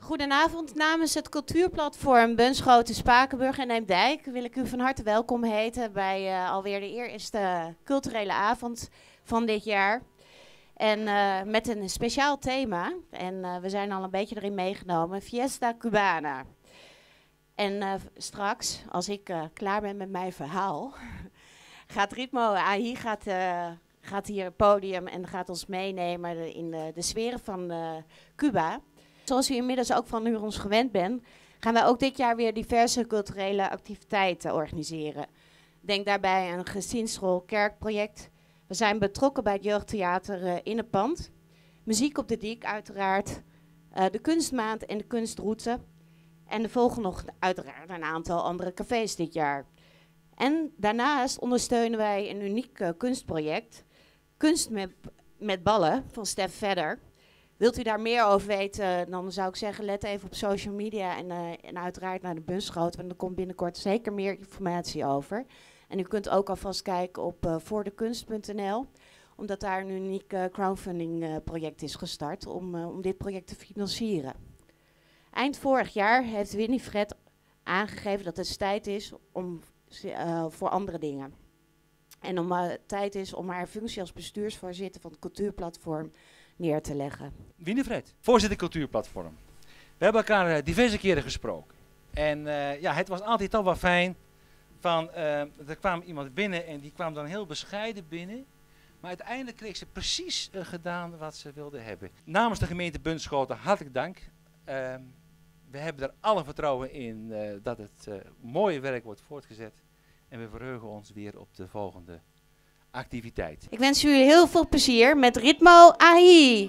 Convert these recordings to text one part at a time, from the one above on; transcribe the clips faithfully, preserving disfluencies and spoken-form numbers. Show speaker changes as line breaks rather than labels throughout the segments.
Goedenavond, namens het cultuurplatform Bunschoten-Spakenburg en Eemdijk wil ik u van harte welkom heten bij uh, alweer de eerste culturele avond van dit jaar. En uh, met een speciaal thema, en uh, we zijn al een beetje erin meegenomen, Fiesta Cubana. En uh, straks, als ik uh, klaar ben met mijn verhaal, gaat Ritmo Ahi gaat, uh, gaat hier het podium en gaat ons meenemen in de, de sferen van uh, Cuba. Zoals u inmiddels ook van u ons gewend bent, gaan wij ook dit jaar weer diverse culturele activiteiten organiseren. Denk daarbij aan een gezinsschool kerkproject. We zijn betrokken bij het jeugdtheater uh, in het pand. Muziek op de Diek uiteraard. Uh, de kunstmaand en de kunstroute. En er volgen nog uiteraard een aantal andere cafés dit jaar. En daarnaast ondersteunen wij een uniek uh, kunstproject. Kunst met, met ballen van Stef Vedder. Wilt u daar meer over weten, dan zou ik zeggen, let even op social media en, uh, en uiteraard naar de Bunschoten, want er komt binnenkort zeker meer informatie over. En u kunt ook alvast kijken op uh, voordekunst punt n l, omdat daar een uniek uh, crowdfunding uh, project is gestart om, uh, om dit project te financieren. Eind vorig jaar heeft Winifred aangegeven dat het tijd is om, uh, voor andere dingen. En om uh, tijd is om haar functie als bestuursvoorzitter van het cultuurplatform neer te leggen.
Winifred, voorzitter cultuurplatform. We hebben elkaar uh, diverse keren gesproken. En uh, ja, het was altijd toch wel fijn. Van, uh, er kwam iemand binnen en die kwam dan heel bescheiden binnen. Maar uiteindelijk kreeg ze precies uh, gedaan wat ze wilde hebben. Namens de gemeente Bunschoten hartelijk dank. Uh, we hebben er alle vertrouwen in uh, dat het uh, mooie werk wordt voortgezet. En we verheugen ons weer op de volgende activiteit.
Ik wens jullie heel veel plezier met Ritmo Ahi.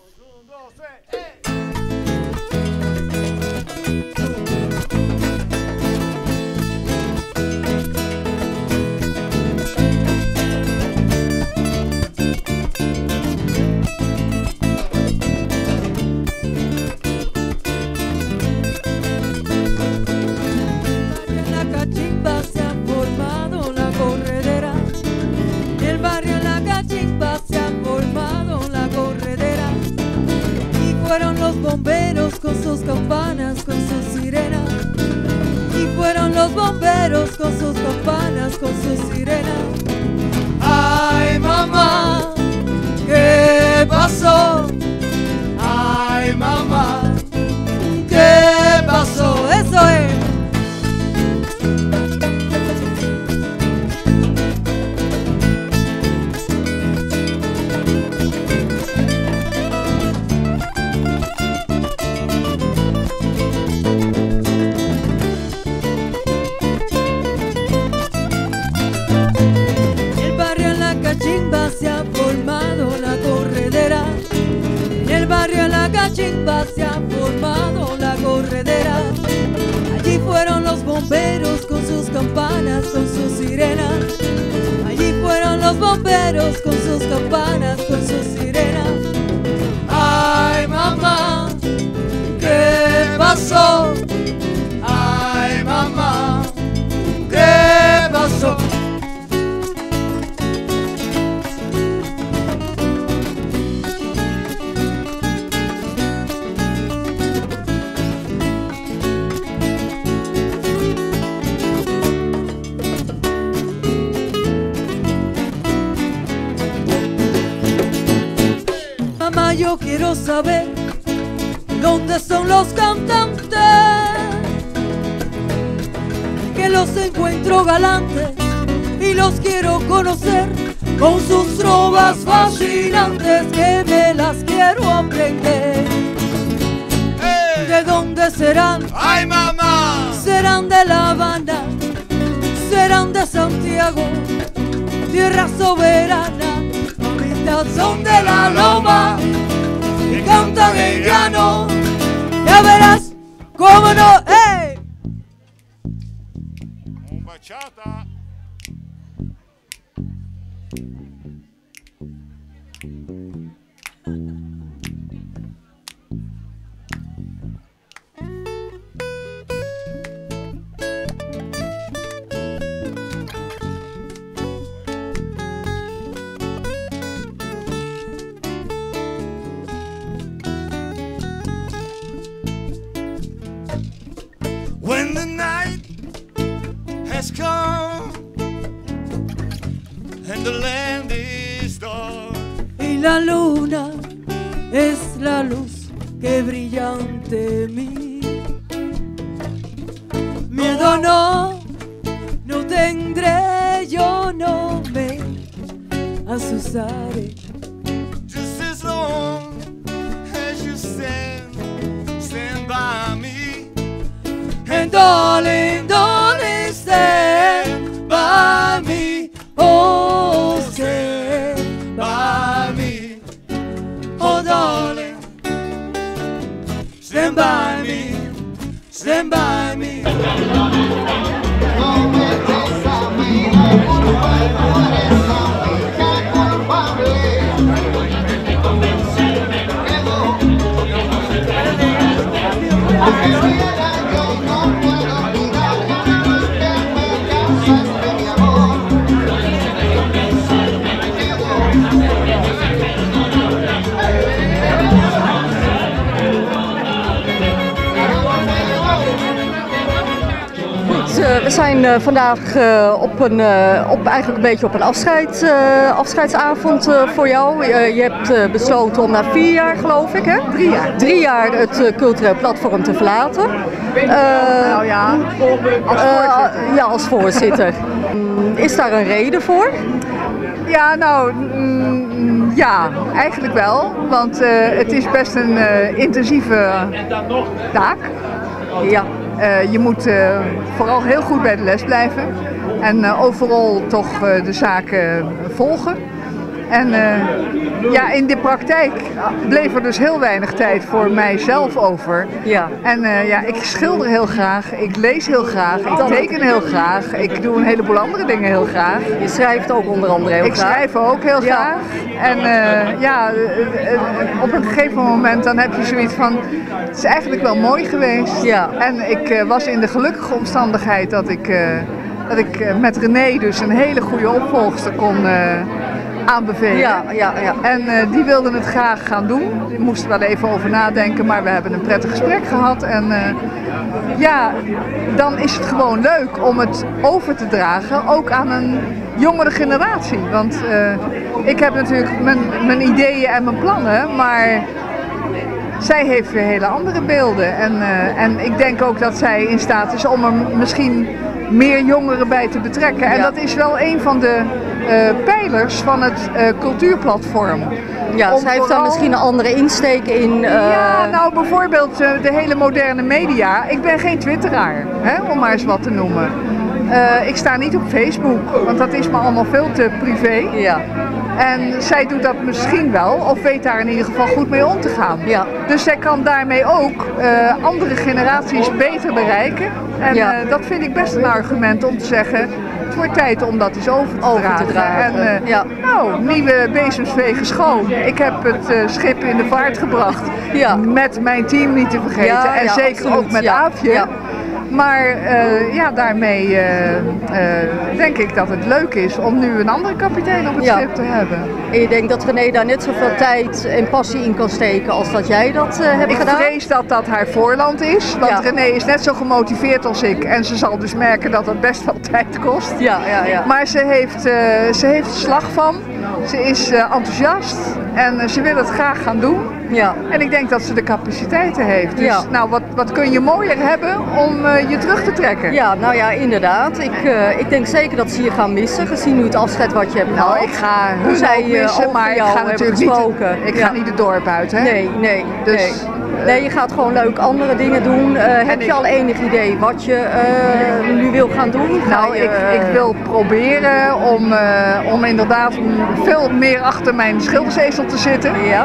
Bomberos con sus campanas, con sus sirenas. Y fueron los bomberos con sus campanas, con sus sirenas. Ay, mamá, ¿qué pasó? Ay, mamá, ¿qué pasó? Eso es. Se ha formado la corredera. En el barrio La Cachimba se ha formado la corredera. Allí fueron los bomberos con sus campanas, con sus sirenas. Allí fueron los bomberos con sus campanas, con sus sirenas. Ay, mamá, ¿qué pasó? Ay, mamá, ¿qué pasó? Yo quiero saber dónde son los cantantes, que los encuentro galantes y los quiero conocer con sus trovas fascinantes, que me las quiero aprender. ¡Hey! ¿De dónde serán?
¡Ay, mamá!
Serán de La Habana, serán de Santiago, tierra soberana, mitad son de la loma, que cantan en llano, ya verás, cómo no, ¡ey!
Un bachata. has come and the land is dark.
Y la luna es la luz que brilla ante mí. Miedo no, no tendré, yo no me asustaré.
Just as long as you stand, stand by me.
And darling, darling, stand by me. Oh, stand by me. Oh, darling, stand by me. Stand by me.
We zijn uh, vandaag uh, op een, uh, op, eigenlijk een beetje op een afscheid, uh, afscheidsavond uh, voor jou. Uh, je hebt uh, besloten om na vier jaar, geloof ik, hè? Drie jaar. Drie jaar het uh, cultureel platform te verlaten. Uh,
nou ja, als voorzitter.
Uh, ja, als voorzitter. Is daar een reden voor?
Ja, nou, mm, ja, eigenlijk wel. Want uh, het is best een uh, intensieve taak. Ja. Uh, je moet uh, vooral heel goed bij de les blijven en uh, overal toch uh, de zaken volgen. En uh, ja, in de praktijk bleef er dus heel weinig tijd voor mijzelf over.
Ja.
En uh, ja, ik schilder heel graag, ik lees heel graag, ik teken heel graag, ik doe een heleboel andere dingen heel graag.
Je schrijft ook onder andere heel
ik
graag.
Ik schrijf ook heel
ja.
graag. En uh, ja, uh, uh, op een gegeven moment dan heb je zoiets van, het is eigenlijk wel mooi geweest.
Ja.
En ik uh, was in de gelukkige omstandigheid dat ik, uh, dat ik uh, met René dus een hele goede opvolgster kon uh, aanbevelen.
Ja, ja, ja.
En uh, die wilden het graag gaan doen. Die moesten wel even over nadenken, maar we hebben een prettig gesprek gehad. En uh, ja, dan is het gewoon leuk om het over te dragen, ook aan een jongere generatie. Want uh, ik heb natuurlijk mijn, mijn ideeën en mijn plannen, maar zij heeft weer hele andere beelden. En, uh, en ik denk ook dat zij in staat is om er misschien meer jongeren bij te betrekken. En
ja.
dat is wel een van de uh, pijlers van het uh, cultuurplatform.
Ja,
om
zij heeft
vooral...
dan misschien een andere insteek in... Uh...
Ja, nou bijvoorbeeld uh, de hele moderne media. Ik ben geen twitteraar, hè, om maar eens wat te noemen. Uh, ik sta niet op Facebook, want dat is me allemaal veel te privé.
Ja.
En zij doet dat misschien wel, of weet daar in ieder geval goed mee om te gaan.
Ja.
Dus zij kan daarmee ook uh, andere generaties beter bereiken. En
ja.
uh, dat vind ik best een argument om te zeggen, het wordt tijd om dat eens over te
over
dragen.
Te dragen.
En uh,
ja.
nou, nieuwe bezems vegen schoon. Ik heb het uh, schip in de vaart gebracht,
ja.
met mijn team niet te vergeten.
Ja,
en
ja,
zeker
absoluut.
ook met
ja.
Aafje.
Ja.
Maar uh, ja, daarmee uh, uh, denk ik dat het leuk is om nu een andere kapitein op het
ja.
schip te hebben.
En je denkt dat René daar net zoveel tijd en passie in kan steken als dat jij dat uh, hebt
ik
gedaan?
Ik vrees dat dat haar voorland is, want ja. René is net zo gemotiveerd als ik. En ze zal dus merken dat dat best wel tijd kost.
Ja, ja, ja.
Maar ze heeft, uh, ze heeft er slag van. Ze is uh, enthousiast en uh, ze wil het graag gaan doen.
Ja.
En ik denk dat ze de capaciteiten heeft. Dus
ja.
nou, wat, wat kun je mooier hebben om uh, je terug te trekken?
Ja, nou ja, inderdaad. Ik, uh, ik denk zeker dat ze je gaan missen, gezien nu het afscheid wat je hebt gehad.
Nou, ik ga
hoe zij
ook missen, maar ik ga natuurlijk
gesproken.
niet, ik
ja.
ga niet het dorp uit, hè?
Nee, nee,
dus,
nee. Nee, je gaat gewoon leuk andere dingen doen. Uh, heb je al enig idee wat je uh, nu wil gaan doen? Ga
nou,
je,
ik, ik wil proberen om, uh, om inderdaad veel meer achter mijn schildersezel te zitten.
Ja.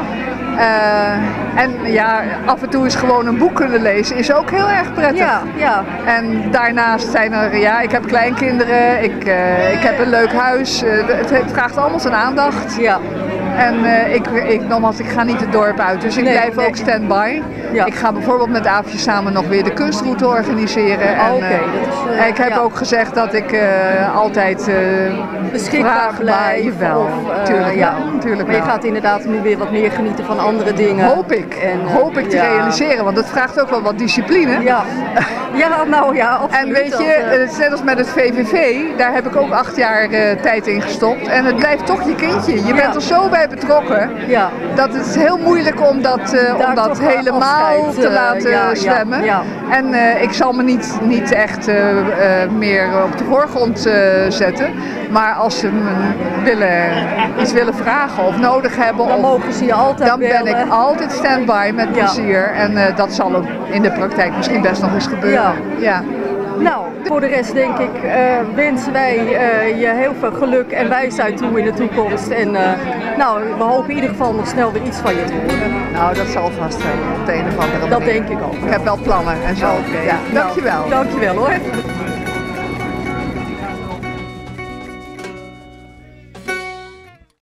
Uh, en ja, af en toe is gewoon een boek kunnen lezen is ook heel erg prettig.
Ja, ja.
En daarnaast zijn er, ja, ik heb kleinkinderen, ik, uh, ik heb een leuk huis. Uh, het, het vraagt allemaal zijn aandacht.
Ja.
En uh, ik, ik, nogmaals, ik ga niet het dorp uit, dus ik
Nee,
blijf
nee.
ook stand-by.
Ja.
Ik ga bijvoorbeeld met Aafje samen nog weer de kunstroute organiseren.
Oh,
En,
oké,
uh,
dat is, uh,
ik heb
ja.
ook gezegd dat ik uh, altijd uh,
Beschikbaar
vragen bij
blijven.
wel.
Of, uh,
Tuurlijk
ja.
wel. Tuurlijk
Maar je
wel.
gaat inderdaad nu weer wat meer genieten van andere dingen.
Hoop ik.
En, uh,
Hoop ik te
ja.
realiseren, want dat vraagt ook wel wat discipline.
Ja, ja nou ja, absoluut.
En weet je,
Dat, uh,
het is net als met het V V V, daar heb ik ook acht jaar uh, tijd in gestopt. En het blijft toch je kindje. Je
Ja.
bent er zo bij betrokken.
ja.
Dat het is heel moeilijk om dat, uh,
Daar
om dat
toch wel
helemaal
afscheid,
te
uh,
laten
ja, ja,
zwemmen.
ja.
En uh, ik zal me niet, niet echt uh, uh, meer op de voorgrond uh, zetten. Maar als ze me willen, iets willen vragen of nodig hebben,
Dan
of,
mogen ze je altijd
dan ben ik
bellen.
altijd stand-by met
Ja.
plezier. En uh, dat zal ook in de praktijk misschien best nog eens gebeuren.
Ja.
Ja.
Nou, voor de rest denk ik uh, wensen wij uh, je heel veel geluk en wijsheid toe in de toekomst. En uh, nou, we hopen in ieder geval nog snel weer iets van je te horen.
Nou, dat zal vast wel op de een of andere
Dat
manier.
denk ik ook.
Ik heb wel plannen en zo.
Oké.
Ja,
Nou,
dankjewel.
Dankjewel hoor.